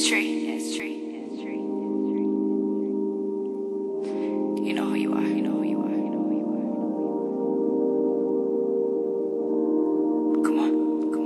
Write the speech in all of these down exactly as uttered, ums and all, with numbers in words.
It's tree. It's tree. It's tree. You know who you are. You know who you are. You know who you are. Come on. Come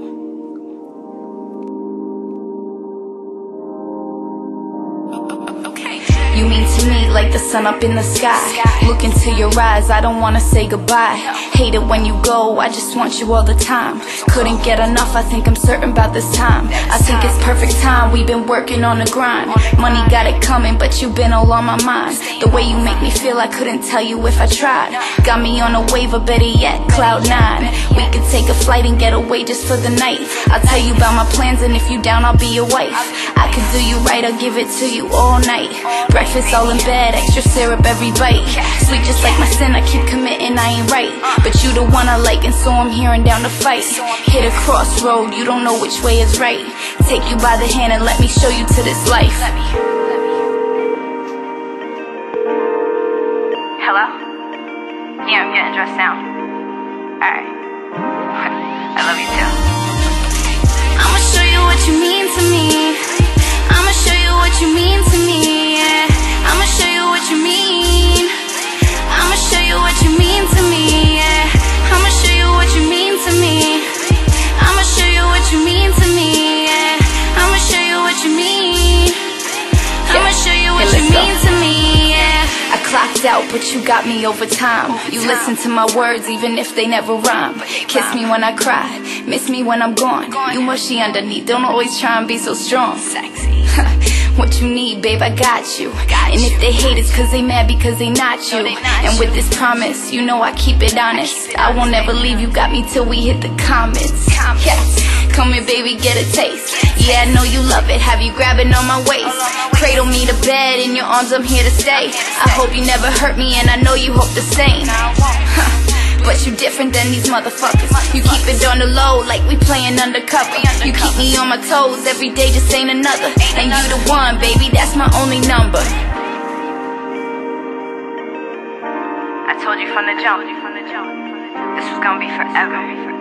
on. Come on. Okay. You mean to me like the sun up in the sky. Look into your eyes, I don't wanna say goodbye. Hate it when you go, I just want you all the time. Couldn't get enough, I think I'm certain about this time. I think it's perfect time, we've been working on the grind. Money got it coming, but you've been all on my mind. The way you make me feel, I couldn't tell you if I tried. Got me on a wave, or better yet, cloud nine. We could take a flight and get away just for the night. I'll tell you about my plans, and if you down, I'll be your wife. I could do you right, I'll give it to you all night. Breakfast all in bed, extra syrup every bite. Sweet just like my sin, I keep committing, I ain't right. But you the one I like, and so I'm here and down to fight. Hit a crossroad, you don't know which way is right. Take you by the hand and let me show you to this life. Hello? Yeah, I'm getting dressed now. Alright. I love you too. I'ma show you what you mean to me. I'ma show you what you mean to me, yeah. I'ma show you what you mean. I'ma show you what you mean to me, yeah. I'ma show you what you mean to me. I'ma show you what you mean to me, yeah. I'ma show you what you mean. I'ma show you what you mean to me, yeah. I clocked out, but you got me over time. You listen to my words, even if they never rhyme. Kiss me when I cry, miss me when I'm gone. You mushy underneath, don't always try and be so strong. Sexy. What you need, babe, I got you. And if they hate, it's cause they mad because they not you. And with this promise, you know I keep it honest. I won't ever leave, you got me till we hit the comments. Yes, come here, baby, get a taste. Yeah, I know you love it, have you grabbing on my waist. Cradle me to bed, in your arms I'm here to stay. I hope you never hurt me, and I know you hope the same. But you different than these motherfuckers. You keep it on the low like we playing undercover. You keep me on my toes every day, just ain't another. And you the one, baby, that's my only number. I told you from the jump, this was gonna be forever.